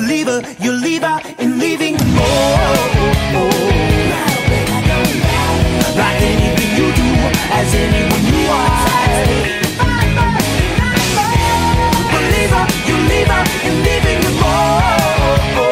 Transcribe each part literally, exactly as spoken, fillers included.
leave her, you leave her, and leaving more. Like anything you do, as anyone you are. But leave her, you leave her, and leaving her more.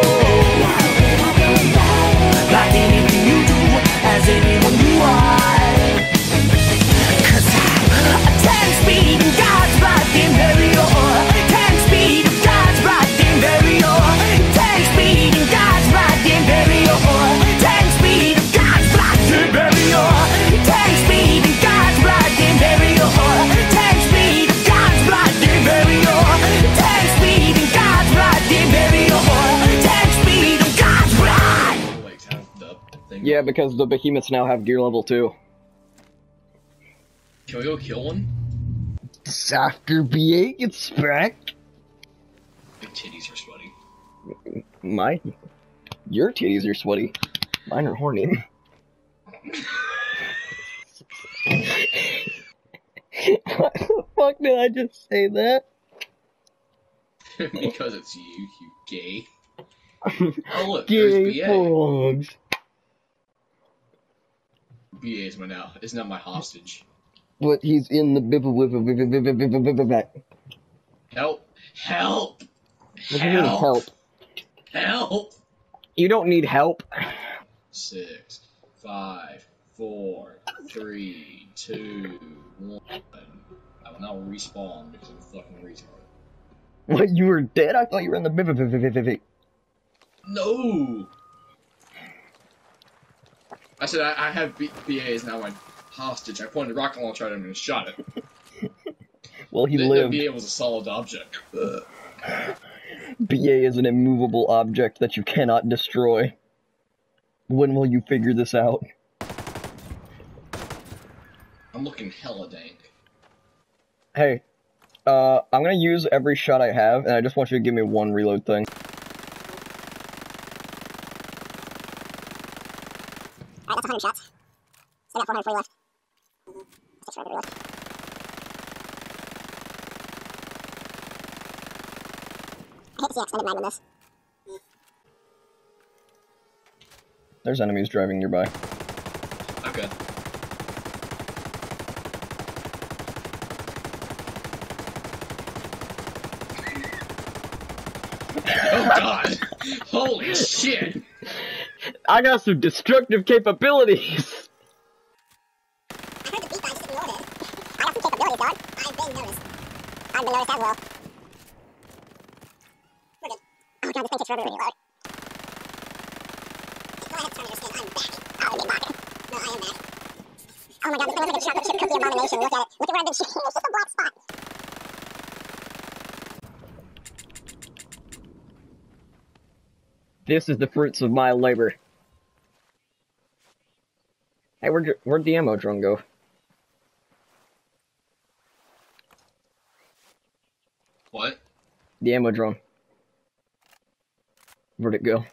Like anything you do, as anyone you are. Cause I'm a ten speed in God's right-hand barrier. Ten speed in God's right-hand barrier. Ten speed in God's right-hand barrier. Ten speed in God's right-hand barrier. Ten speed in God's right-hand barrier. Ten speed in God's right-hand barrier. Ten speed in God's right-hand barrier. Ten speed in God's right. Yeah, because the behemoths now have gear level two. Can we go kill one? After B A gets back. Big titties are sweaty. My, your titties are sweaty. Mine are horny. Why the fuck did I just say that? Because it's you, you gay. Oh look, Gay there's B A. frogs. B A is my now. Is now my hostage. But he's in the bib bib back. Help! Help! What do you mean help? Help! You don't need help. Six, five, four, three, two, one. I will now respawn because I'm a fucking retard. What, you were dead? I thought you were in the bib bib bib. No! I said I, I have B A as now my hostage. I pointed a rocket launcher at him and shot it. Well, he the, lived. The B A was a solid object. Ugh. B A is an immovable object that you cannot destroy. When will you figure this out? I'm looking hella dank. Hey, uh, I'm gonna use every shot I have, and I just want you to give me one reload thing. Alright, that's one hundred shots. Still got four hundred forty left. Let's take forever to reload. I hate to see extended magnum this. There's enemies driving nearby. Okay. Oh god! Holy shit! I got some destructive capabilities! I heard the beat, but I just ignored it. I got some capabilities, dog. I've been noticed. I've been noticed as well. We're good. Oh god, this thing takes forever to reload. Go ahead, turn your skin. I'm back. Oh, you mocking. No, I am back. Oh my god, this thing looks like a chocolate chip cookie abomination. Look at it. Look at where I've been shooting. It's just a black spot. This is the fruits of my labor. Hey, where'd, your, where'd the ammo drone go? What? The ammo drone. Where'd it go?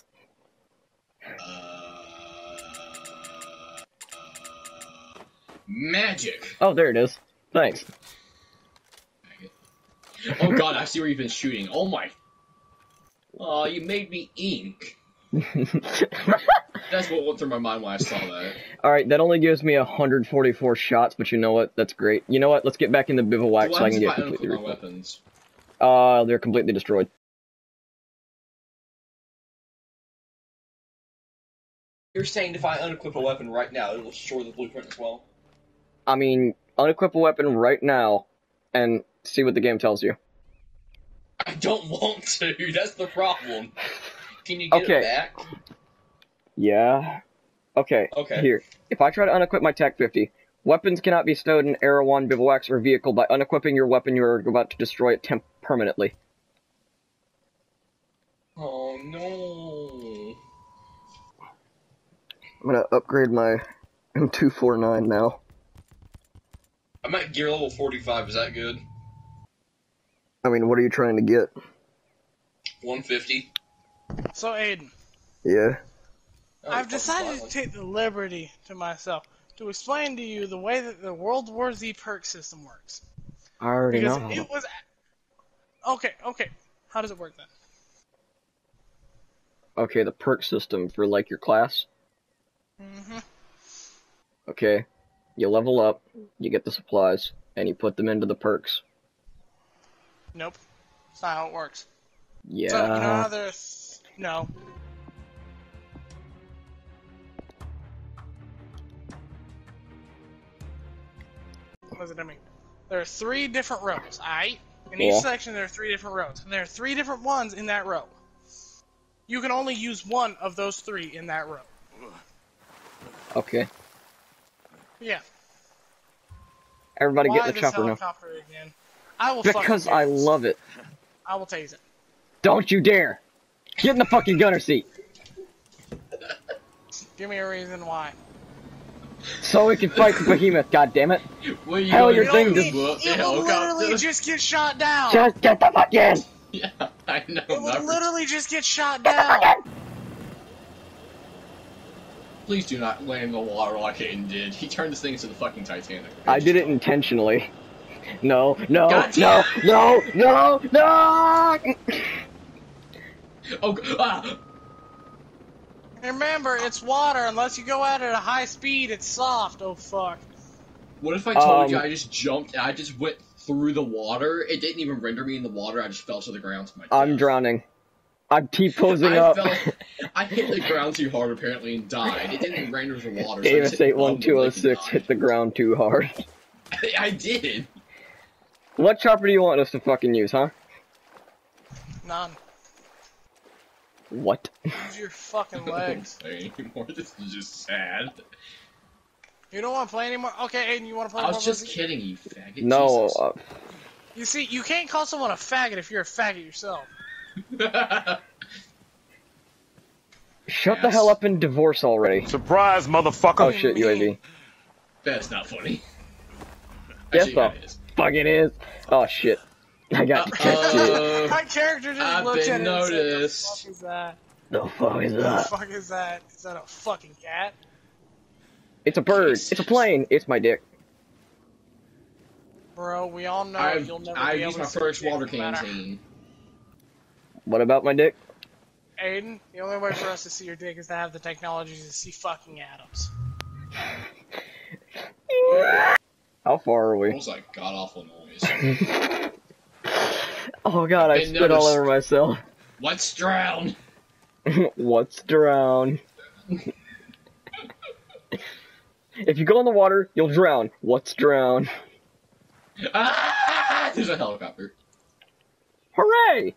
Uh, uh, magic! Oh, there it is. Thanks. Oh god, I see where you've been shooting. Oh my... Aw, you made me ink. That's what went through my mind when I saw that. Alright, that only gives me one hundred forty-four shots, but you know what? That's great. You know what? Let's get back in the bivouac What so I can happens if get I completely unequip my refilled. weapons? Uh, they're completely destroyed. You're saying if I unequip a weapon right now, it will destroy the blueprint as well? I mean, unequip a weapon right now, and see what the game tells you. I don't want to, that's the problem. Can you get Okay. it back? Yeah. Okay. Okay. Here. If I try to unequip my TAC fifty, weapons cannot be stowed in Erewhon, bivouacs, or vehicle. By unequipping your weapon, you are about to destroy it temp permanently. Oh no. I'm gonna upgrade my M two forty-nine now. I'm at gear level forty-five, is that good? I mean, what are you trying to get? one fifty. So, Aiden, Yeah. Oh, I've fucking decided finally. to take the liberty to myself to explain to you the way that the World War Z perk system works. I already Because know. it was... Okay, okay. How does it work then? Okay, the perk system for like your class. Mm-hmm. Okay, you level up, you get the supplies, and you put them into the perks. Nope. That's not how it works. Yeah. So, you know how there's... No. What does it mean? There are three different rows, alright? In Yeah. each section there are three different rows. And there are three different ones in that row. You can only use one of those three in that row. Okay. Yeah. Everybody Why get in the this chopper now. helicopter again? I will Because fucking I tase. love it. I will tase it. Don't you dare! Get in the fucking gunner seat! Give me a reason why. So we can fight the behemoth, goddammit! What are you Hell, going your to thing do? just- Blow up the It will helicopter? literally just get shot down. Just get the fuck in! Yeah, I know. It would not- literally just get shot down. Please do not land in the water like Aiden did. He turned this thing into the fucking Titanic. I did it intentionally. No, no, God no, damn. no, no, no! Oh, g- ah! Remember, it's water. Unless you go at it at a high speed, it's soft. Oh fuck. What if I told Um, you I just jumped and I just went through the water? It didn't even render me in the water. I just fell to the ground to my I'm death. drowning. I'm T-posing I up. fell. I hit the ground too hard apparently and died. It didn't render the water. So I Davis just hit eight one two oh six and hit the ground too hard. died. I did. What chopper do you want us to fucking use, huh? None. What? Use your fucking legs. I don't play anymore. This is just sad. You don't want to play anymore? Okay, Aiden, you want to play I more? was just Lizzie? kidding, you faggot. No, Jesus. uh, You see, you can't call someone a faggot if you're a faggot yourself. shut the Yes. hell up and divorce already. Surprise, motherfucker! Oh shit, U A V. That's not funny. Yes, Actually, the that is. fuck it is. Oh shit. I got detected. Uh, My character just I've looked been at it and said, noticed. "The fuck is that? The fuck is The that? fuck is that? Is that a fucking cat?" It's a bird. It's a plane. It's my dick. Bro, we all know I've, you'll never I be able used to my see first your dick water no matter- canteen. What about my dick? Aiden, the only way for us to see your dick is to have the technology to see fucking atoms. How far are It we? was like god awful noise. Oh god, I I've been spit all noticed. over myself. Let's drown. What's drown? If you go in the water, you'll drown. What's drown? Ah! There's a helicopter. Hooray!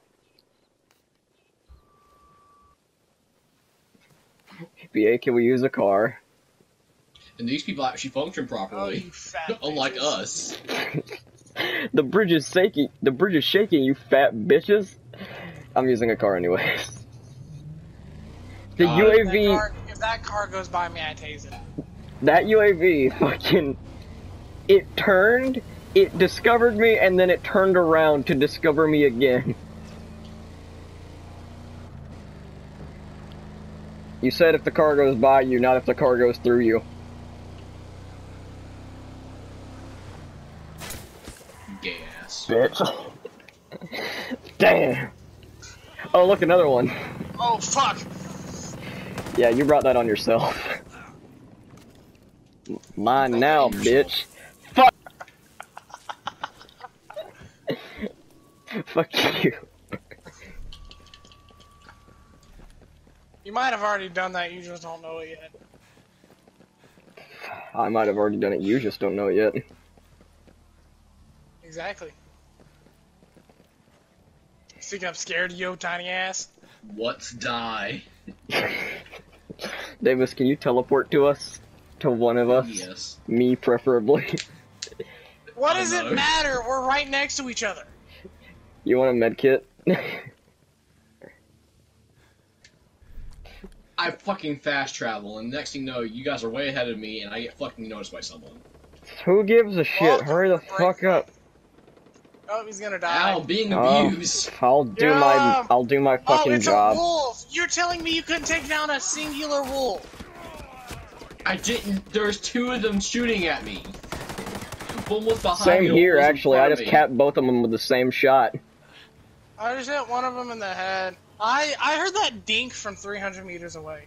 B A, can we use a car? And these people actually function Oh, properly. you fat Unlike bitches. us. The bridge is shaking. The bridge is shaking, you fat bitches. I'm using a car anyways. The God. U A That V, car, if that car goes by me, I tase it. that U A V, fucking, it turned, it discovered me, and then it turned around to discover me again. You said if the car goes by you, not if the car goes through you. Gas. Bitch. Damn. Oh, look, another one. Oh, fuck! Yeah, you brought that on yourself. Mine now, bitch. Fuck. Fuck you. You might have already done that, you just don't know it yet. I might have already done it, you just don't know it yet. Exactly. You think I'm scared of you, tiny ass? What's die? Davis, can you teleport to us? To one of us? Yes. Me, preferably. What I does know. it matter? We're right next to each other. You want a med kit? I fucking fast travel, and next thing you know, you guys are way ahead of me, and I get fucking noticed by someone. Who gives a shit? Welcome Hurry the to fuck up. Oh, he's gonna die. Ow, being Oh, abused. I'll do Yeah. my I'll do my oh, fucking it's job. a wolf! You're telling me you couldn't take down a singular wolf? I didn't. There's two of them shooting at me. One was behind Same me. one here, was in actually. I front of just me. capped both of them with the same shot. I just hit one of them in the head. I I heard that dink from three hundred meters away.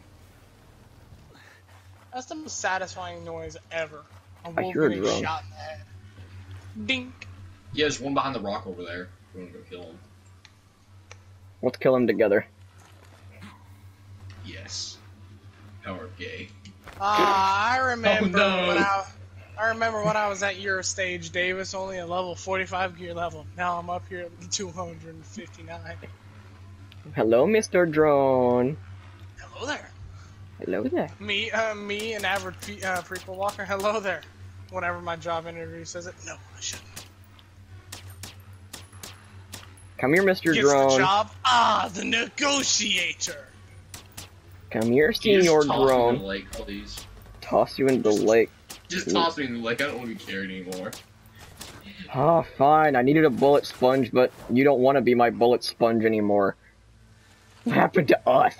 That's the most satisfying noise ever. A I wolf hear a getting drone. shot in the head. Dink. Yeah, there's one behind the rock over there. We're gonna go kill him. Let's kill him together. Yes. Power of gay. Ah, I remember Oh, no. when I, I remember when I was at your stage, Davis, only a level forty-five gear level. Now I'm up here at two hundred fifty-nine. Hello, Mister Drone. Hello there. Hello there. Me, uh, me, and average pe- uh, prequel walker. Hello there. Whenever my job interview says it, no, I shouldn't. Come here, Mister Gets the Drone. job. Ah, the negotiator. Come here, Can you Senior just toss me in the Drone. lake, please? Toss you into the lake. Just toss me in the lake. I don't want to be carried anymore. Oh, fine. I needed a bullet sponge, but you don't want to be my bullet sponge anymore. What happened to us?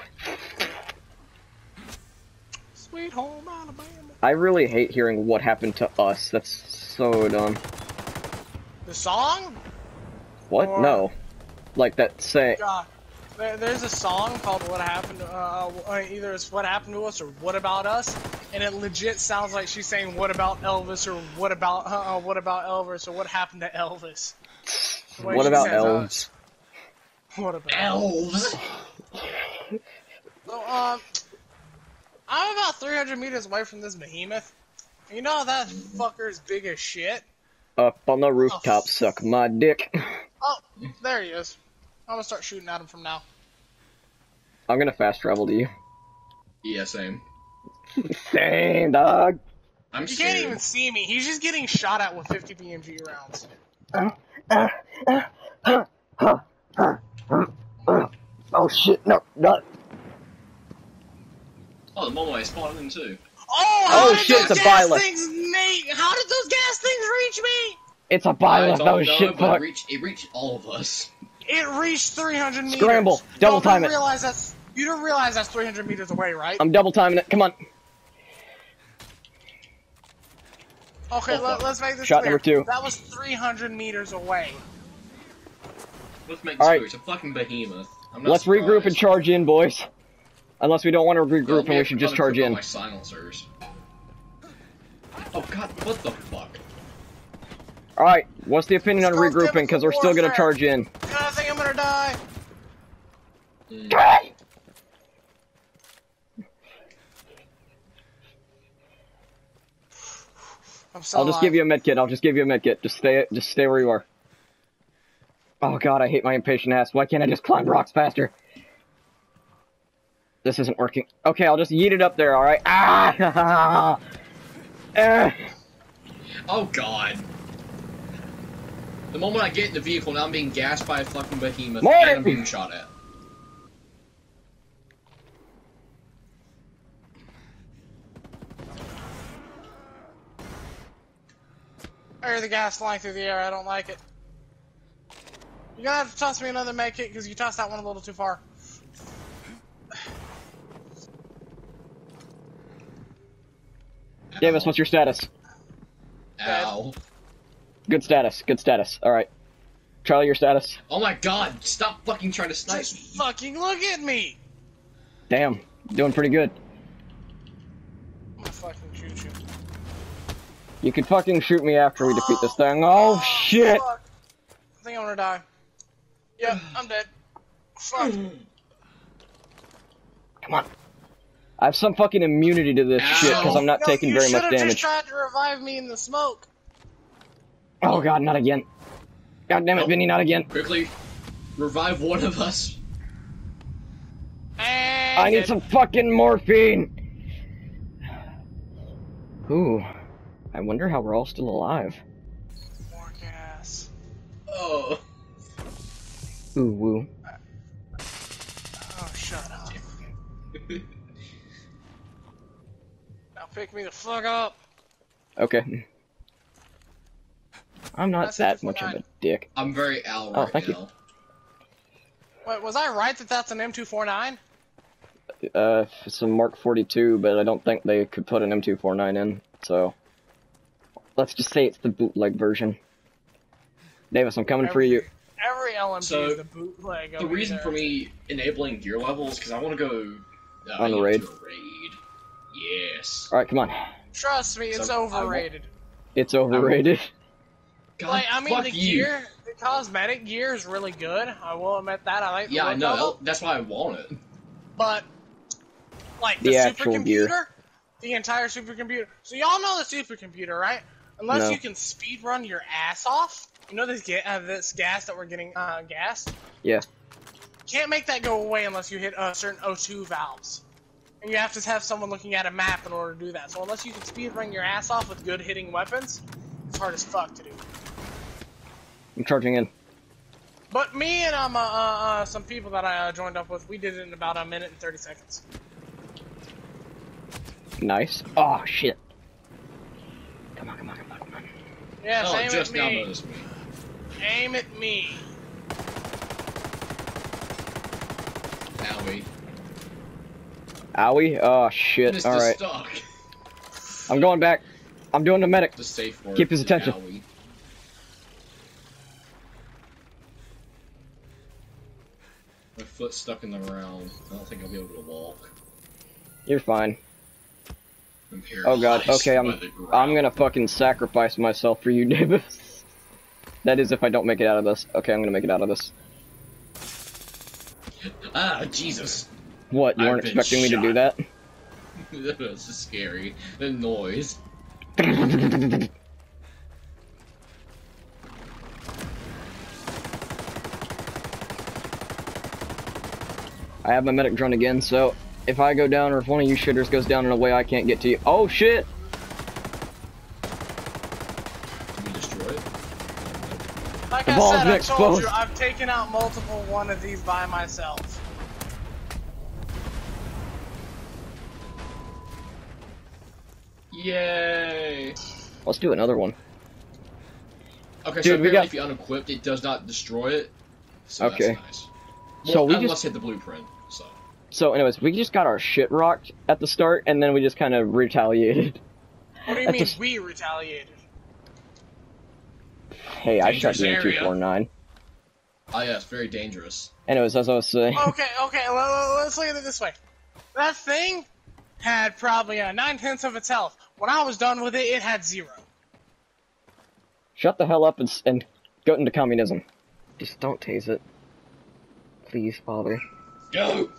Sweet home Alabama. I really hate hearing what happened to us. That's so dumb. The song? What? Or- No. Like that say. God. There, there's a song called "What Happened." To, uh, uh, either it's "What Happened to Us" or "What About Us," and it legit sounds like she's saying "What about Elvis?" or "What about uh, what about Elvis?" or "What happened to Elvis?" The way What she about says elves? us. What about Elves! So, um, I'm about three hundred meters away from this behemoth. You know that fucker's big as shit. Up on the rooftop, Oh. suck my dick. Oh, there he is. I'm gonna start shooting at him from now. I'm gonna fast travel to you. Yeah, same. Same, dog. I'm You scared. can't even see me. He's just getting shot at with fifty B M G rounds. Oh shit, no, no. Oh, the Momo I spawned in too. Oh, how Oh, did shit, those it's a gas Byleth. things, Nate? How did those gas things reach me? It's a I Byleth, don't that was know, shit but fuck. it reached, it reached all of us. It reached three hundred meters. Scramble. Double you time don't it. Realize that's, you don't realize that's three hundred meters away, right? I'm double timing it, come on. Okay, let, let's make this Shot clear. number two. That was three hundred meters away. Let's make All this right. clear. It's a fucking behemoth. I'm not Let's regroup and surprised. charge in, boys. Unless we don't want to regroup Don't and be we should just gonna charge trip on in. My silencers. Oh god, what the fuck? Alright, what's the opinion on Let's go regrouping? Because we're still gonna warfare. charge in. I think I'm gonna die. Mm. I'm so I'll just give you a medkit. I'll just give you a medkit. Just stay, just stay where you are. Oh god, I hate my impatient ass. Why can't I just climb rocks faster? This isn't working. Okay, I'll just yeet it up there. All right. Ah! Eh. Oh god. The moment I get in the vehicle, now I'm being gassed by a fucking behemoth, Morning. and I'm being shot at. I hear the gas flying through the air. I don't like it. You're gonna have to toss me another med kit because you tossed that one a little too far. Davis, what's your status? Ow. Good status. Good status. All right. Charlie, your status. Oh my god, stop fucking trying to snipe Just me. fucking look at me. Damn, doing pretty good. I'm gonna fucking shoot you. You could fucking shoot me after we defeat this thing. Oh shit! Fuck. I think I'm gonna die. Yep, I'm dead. Fuck. Come on. I have some fucking immunity to this Ow. shit because I'm not No, taking you very much should've just damage. tried to revive me in the smoke. Oh god, not again. God damn it, Nope. Vinny, not again. Quickly, revive one of us. And I need dead. some fucking morphine! Ooh. I wonder how we're all still alive. More gas. Oh. Ooh, woo. Oh, shut up. Now pick me the fuck up. Okay. I'm not That's that a much of a fine. dick. I'm very Al Oh, right thank you. now. Wait, was I right that that's an M two forty-nine? Uh, it's a Mark forty-two, but I don't think they could put an M two forty-nine in, so... Let's just say it's the bootleg version. Davis, I'm coming for you. Every L M G So, is the bootleg. The over reason there. for me enabling gear levels because I want to go uh, On a raid. to a raid. Yes. Alright, come on. Trust me, it's So, I won't- overrated. It's overrated. God, Like, I mean, fuck the you. gear, the cosmetic gear is really good. I will admit that. I like the Yeah, I look know. of it. that- That's why I want it. But, like, The the, actual supercomputer, gear. the entire supercomputer. So y'all know the supercomputer, right? Unless No. you can speed run your ass off. You know this, ga uh, this gas that we're getting uh, gassed? Yeah. Can't make that go away unless you hit uh, certain O two valves. And you have to have someone looking at a map in order to do that. So unless you can speed run your ass off with good hitting weapons, it's hard as fuck to do. I'm charging in. But me and um, uh, uh, some people that I uh, joined up with, we did it in about a minute and thirty seconds. Nice. Oh, shit. Come on, come on, come on, come on. Yes, Oh, aim just at now me. noticed me. Aim at me. Owie. Owie? Oh, shit. Missed Alright. stuck. I'm going back. I'm doing the medic. The safe word. Keep his is attention. Owie. My foot's stuck in the ground. I don't think I'll be able to walk. You're fine. I'm Oh god, paralyzed okay, by I'm the ground. I'm gonna fucking sacrifice myself for you, Davis. That is if I don't make it out of this. Okay, I'm gonna make it out of this. Ah, Jesus. What, you I've weren't been expecting me to do shot. that? That was scary. The noise. I have my medic drone again, so if I go down or if one of you shitters goes down in a way I can't get to you. Oh shit! Did we destroy it? Like The I ball's said, been I told you, exposed. I've taken out multiple one of these by myself. Yay! Let's do another one. Okay, Dude, so we apparently got- if you unequipped, it does not destroy it. So Okay. that's nice. So Well, we unless just hit the blueprint. So so anyways, we just got our shit rocked at the start, and then we just kind of retaliated. What do you At mean the- we retaliated? Hey, I shot Dangerous you in two area. four nine. oh yeah, it's very dangerous. Anyways, as I was saying, Okay, okay, let, let- let's look at it this way. That thing had probably uh, nine tenths of its health. When I was done with it, it had zero. shut the hell up and, s- and go into communism. Just don't tase it. Please, Father. Go!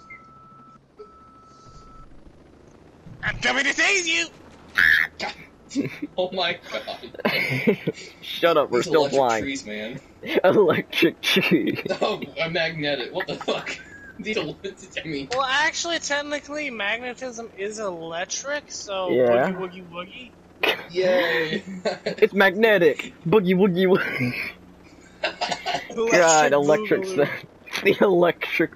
I'm coming to tase you! Oh my god. Shut up, we're These still electric flying. trees, man. Electric tree. Oh, a magnetic. What the fuck? These el- I mean, Well, actually, technically, magnetism is electric, so Yeah. boogie woogie woogie. yay! It's magnetic. Boogie woogie woogie. God, electric boogaloo. sound. The electric.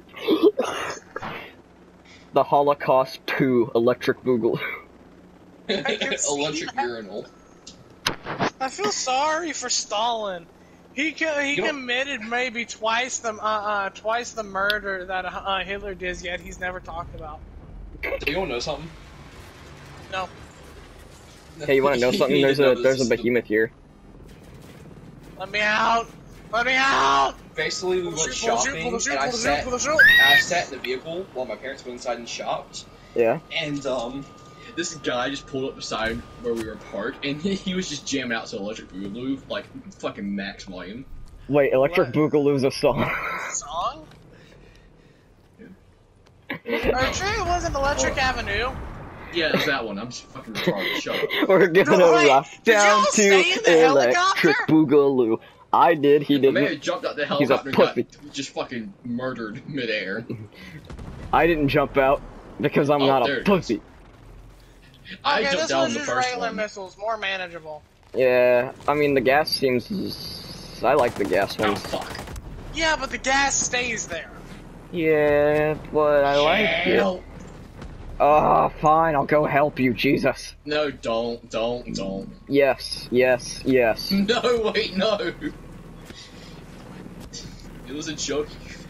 The Holocaust two electric boogaloo. can see Electric that. urinal. I feel sorry for Stalin. He co- he You don't- committed maybe twice the uh, uh twice the murder that uh, Hitler did. Yet he's never talked about. Do you want to know something? No. Hey, you want to know something? need There's to know a this there's a is the- behemoth here. Let me out. Let me out. Basically, we Pull the went chute, pull the chute, shopping, pull the chute, and I pull the chute, sat, pull the chute. I sat in the vehicle while my parents went inside and shopped. Yeah. And um, this guy just pulled up beside where we were parked, and he, he was just jamming out to Electric Boogaloo, like fucking max volume. Wait, electric What? boogaloo's a song. Song? Are you sure it wasn't Electric Avenue? Yeah, it's that one. I'm just fucking retarded. Shut up. We're giving No, a wait, rock did down y'all to stay in the electric helicopter? boogaloo. I did. He The man didn't. jumped out the He's a helicopter and got pussy. just fucking murdered midair. I didn't jump out because I'm Oh, not there a it pussy. I Okay, jumped this down was the just first regular one. missiles, more manageable. Yeah, I mean the gas seems. I like the gas Oh ones. fuck. Yeah, but the gas stays there. Yeah, but I like it. Help. Oh, fine. I'll go help you, Jesus. No, don't, don't, don't. Yes, yes, yes. No, wait, no. It was a joke.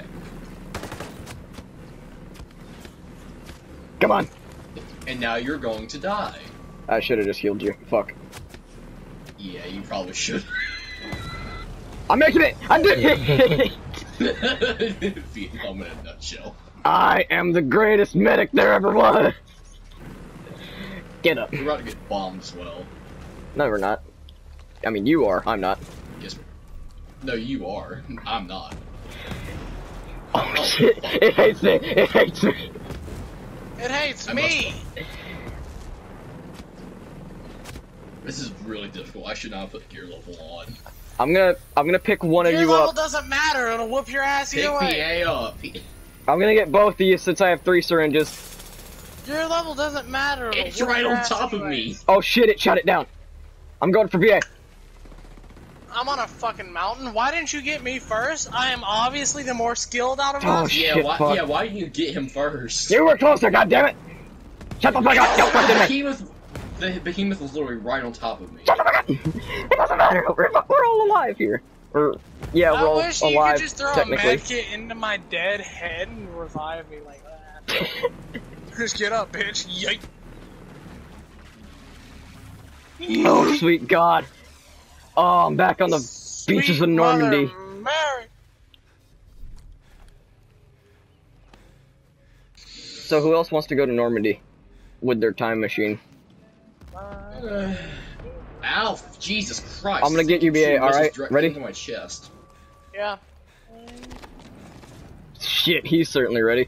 Come on. And now you're going to die. I should have just healed you. Fuck. Yeah, you probably should. I'm making it! I did it! Vietnam in a nutshell. I am the greatest medic there ever was! Get up. We're about to get bombed as well. No, we're not. I mean, you are. I'm not. Yes, we're... No, you are. I'm not. Oh shit! It hates me! It hates me! It hates I me! This is really difficult. I should not put gear level on. I'm gonna, I'm gonna pick one of Your you level up. doesn't matter, it'll whoop your ass Pick either me way. A up. I'm gonna get both of you since I have three syringes. Your level doesn't matter. it'll It's whoop right your on ass top of anyway. me. Oh shit! It shut it down. I'm going for B A. I'm on a fucking mountain. Why didn't you get me first? I am obviously the more skilled out of Oh, us. shit. Yeah, why, fuck. yeah, why didn't you get him first? You were closer, goddammit! Shut the fuck up! Don't the fucking me! behemoth, the behemoth was literally right on top of me. Shut the fuck up! It doesn't matter. We're, we're all alive here. Or yeah, we're I all wish you alive could just throw a technically. med kit into my dead head and revive me like that. Just get up, bitch. Yike. Oh sweet God! Oh, I'm back on the beaches Sweet of Normandy. Mother Mary. So who else wants to go to Normandy with their time machine? Uh, ow, Jesus Christ. I'm gonna get you, B A, Shoot, this is alright? directly Ready? into my chest. Yeah. Shit, he's certainly ready.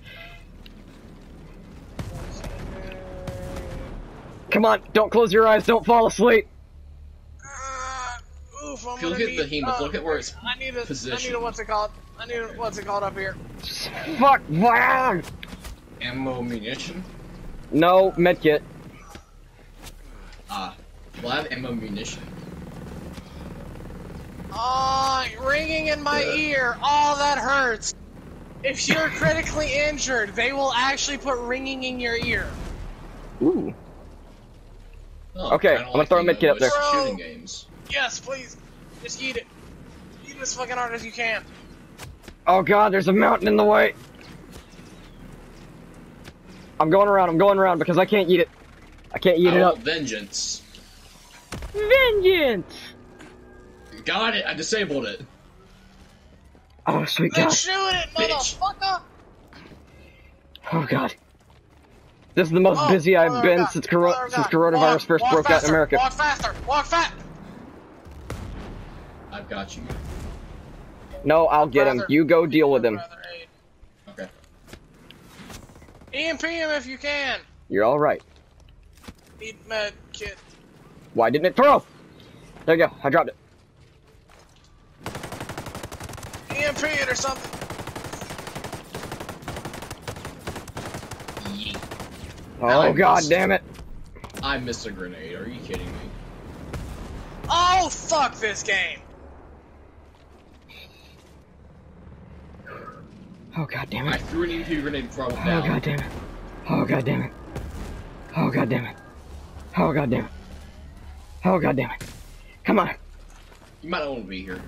Come on, don't close your eyes, don't fall asleep. Uh, oof, I'm If you look gonna at the need, behemoth, uh, look at where it's I need a, I need a, positioned. what's it called? I need a, what's it called up here? Fuck, wow. Ammo, munition. No, medkit. Ah, well, I have ammo, munition. Oh, ringing in my Ugh. ear. Oh, that hurts. If you're critically injured, they will actually put ringing in your ear. Ooh. Oh, Okay, I don't I'm gonna like throw a the medkit up there. most Bro. Shooting games. Yes, please. Just eat it. Eat it as fucking hard as you can. Oh God, there's a mountain in the way. I'm going around, I'm going around because I can't eat it. I can't eat I it want up. vengeance. Vengeance! Got it, I disabled it. Oh, sweet Then God. shoot it, Bitch. motherfucker! Oh God. This is the most Oh, busy I've mother been God, since, coro mother since God. coronavirus Walk, first walk broke faster, out in America. Walk faster! Walk fast! I've got you. No, I'll get him. Rather- You go deal with him. rather aid. Okay. E M P him if you can. You're alright. Eat med kit. Why didn't it throw? There you go. I dropped it. E M P it or something. Yeet. Oh Nice. God damn it. I missed a grenade, are you kidding me? Oh, fuck this game. Oh God damn I it. threw an E M P grenade before I went Oh down. God damn it. Oh God damn it. Oh God damn it. Oh God damn it. Oh God damn it. Come on. You might not want to be here.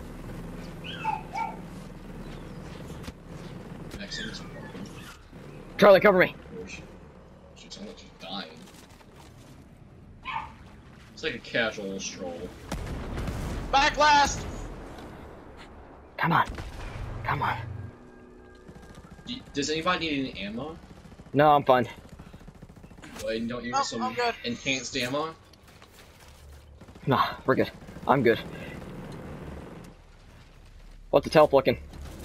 Excellent. Charlie, cover me. Gosh. She sounds like she's dying. It's like a casual stroll. Back last. Come on. Come on. Do- Does anybody need any ammo? No, I'm fine. Wait, don't you No, get some I'm good. enhanced ammo? Nah, we're good. I'm good. What's the health looking?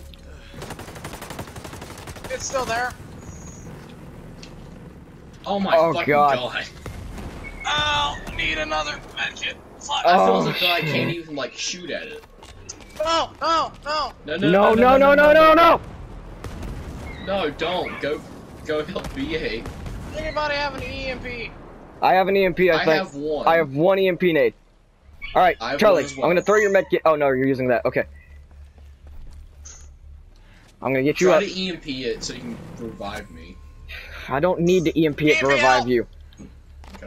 It's still there. Oh my Oh, fucking God. god. Oh, need another med kit. Fuck. I feel Oh, as if I shit. can't even like shoot at it. No, no, no. No, No, no, no, no, no, no! No, don't. Go go help B A. Anybody have an E M P? I have an E M P, I I think. have one. I have one E M P nade. Alright, I have Charlie, one as well. I'm gonna throw your med kit. Oh no, you're using that. Okay. I'm gonna get you Try up. to E M P it so you can revive me. I don't need to E M P it to Give me revive help. you. Okay.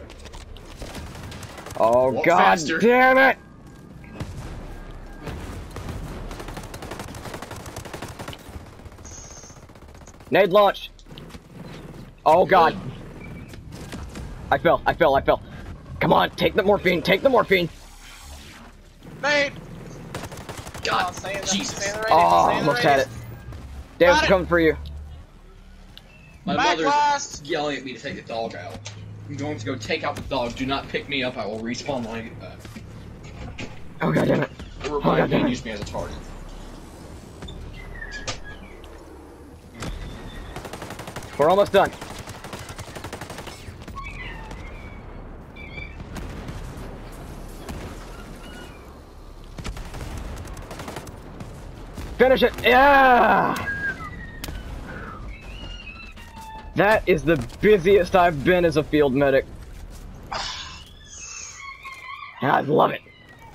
Oh Walk God faster. damn it! Nade launched. Oh God. I fell, I fell, I fell. Come on, take the morphine, take the morphine. Nate. God, Oh, stay in the, Jesus. stay in the radius, Oh, stay in the almost had it. radius. Dave's Got it. coming for you. My Back mother's last. yelling at me to take the dog out. I'm going to go take out the dog. Do not pick me up. I will respawn when I get back. Oh god damn it. It Oh, reminds me God. to use me as a target. We're almost done. Finish it! Yeah! That is the busiest I've been as a field medic. And I love it.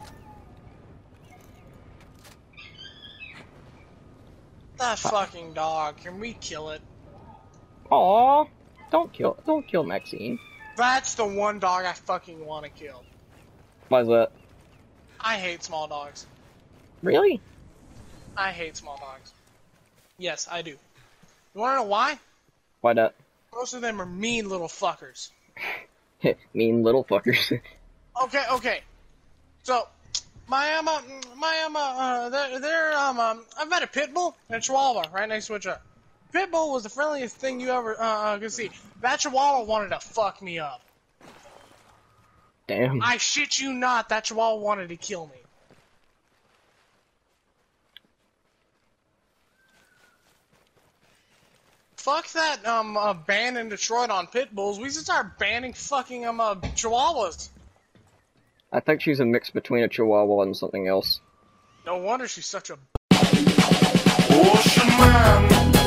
That fucking dog. Can we kill it? Aw, don't kill, don't kill Maxine. That's the one dog I fucking want to kill. Why's that? I hate small dogs. Really? I hate small dogs. Yes, I do. You wanna know why? Why not? Most of them are mean little fuckers. Mean little fuckers. Okay, okay. So, my um, uh, my um, uh, uh they're, they're um, um, I've met a pit bull and a chihuahua right next to each other. Pit bull was the friendliest thing you ever uh, uh could see. That chihuahua wanted to fuck me up. Damn. I shit you not, that chihuahua wanted to kill me. Fuck that um uh, ban in Detroit on pit bulls. We should start banning fucking um uh, chihuahuas. I think she's a mix between a chihuahua and something else. No wonder she's such a. Ocean man.